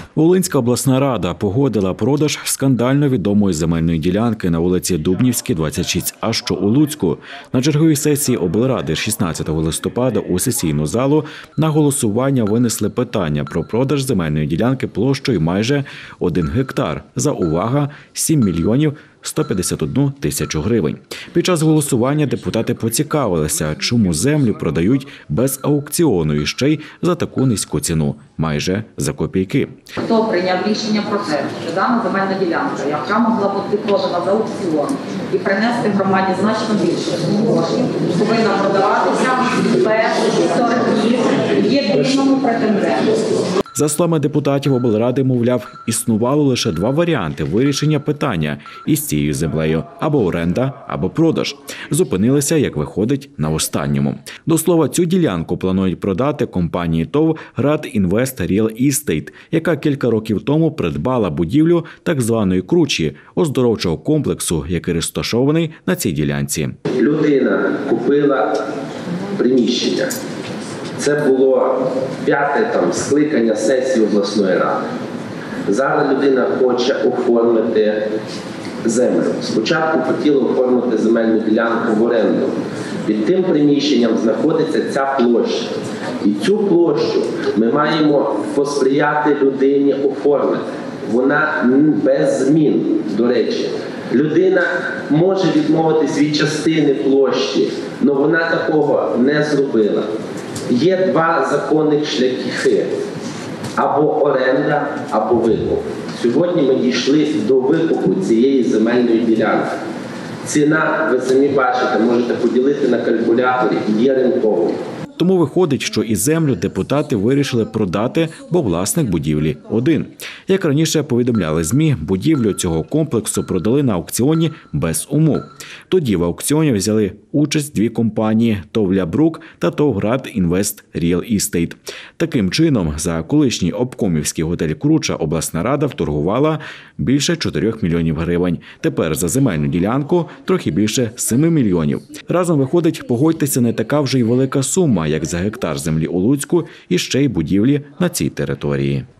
Волинська обласна рада погодила продаж скандально відомої земельної ділянки на вулиці Дубнівській, 26А, що у Луцьку. На черговій сесії облради 16 листопада у сесійну залу на голосування винесли питання про продаж земельної ділянки площею майже 1 гектар за, увага, 7 мільйонів 151 тисячу гривень. Під час голосування депутати поцікавилися, чому землю продають без аукціону і ще й за таку низьку ціну – майже за копійки. Хто прийняв рішення про те, що дана земельна ділянка, яка могла бути продана за аукціон і принести громаді значно більше коштів, повинна продаватися без 40 днів єдиному претенденту. За словами депутатів облради, мовляв, існувало лише два варіанти вирішення питання із цією землею – або оренда, або продаж. Зупинилися, як виходить, на останньому. До слова, цю ділянку планують продати компанії ТОВ «Град Інвест Ріал Істейт», яка кілька років тому придбала будівлю так званої кручі – оздоровчого комплексу, який розташований на цій ділянці. Людина купила приміщення. Це було 5-те скликання сесії обласної ради. Зараз людина хоче оформити землю. Спочатку хотіла оформити земельну ділянку в оренду. Під тим приміщенням знаходиться ця площа. І цю площу ми маємо посприяти людині оформити. Вона без змін, до речі. Людина може відмовитись від частини площі, але вона такого не зробила. Є два законних шляхи – або оренда, або викуп. Сьогодні ми дійшли до викупу цієї земельної ділянки. Ціна, ви самі бачите, можете поділити на калькуляторі, є ринковою. Тому виходить, що і землю депутати вирішили продати, бо власник будівлі один. Як раніше повідомляли ЗМІ, будівлю цього комплексу продали на аукціоні без умов. Тоді в аукціоні взяли участь дві компанії – ТОВ «Ля-Брук» та ТОВ «Град Інвест Ріал Істейт». Таким чином, за колишній обкомівський готель «Круча» обласна рада вторгувала більше 4 мільйонів гривень. Тепер за земельну ділянку трохи більше 7 мільйонів. Разом виходить, погодьтеся, не така вже й велика сума, як за гектар землі у Луцьку і ще й будівлі на цій території.